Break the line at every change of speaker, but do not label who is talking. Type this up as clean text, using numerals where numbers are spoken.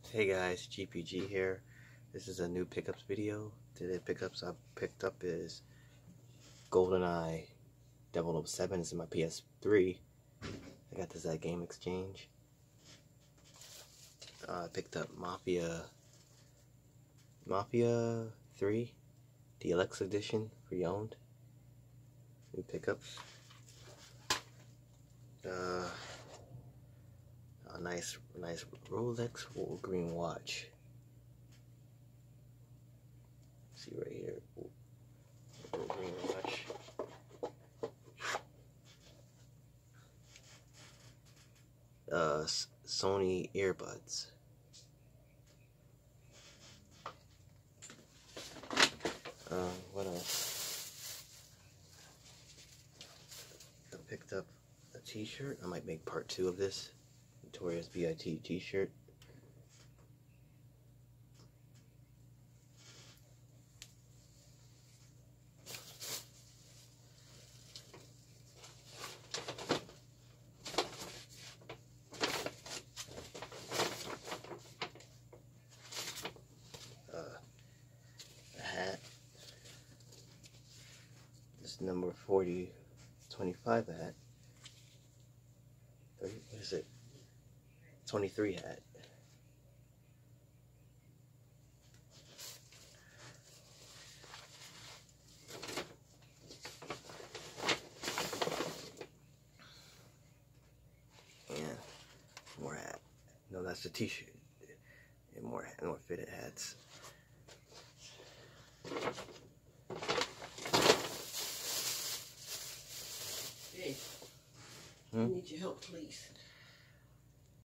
Hey guys, GPG here. This is a new pickups video. Today pickups I picked up is GoldenEye 007. This is my PS3. I got this at Game Exchange. I picked up Mafia 3 Deluxe Edition, pre-owned. New pickups. A nice Rolex green watch. See right here, green watch. Sony earbuds. What else? I picked up a t-shirt. I might make part 2 of this. Notorious B.I.T. t-shirt. A hat. This number 4025 hat. What is it? 23 hat. And more hat. No, that's the t-shirt. And more fitted hats.
Hey, I need your help, please.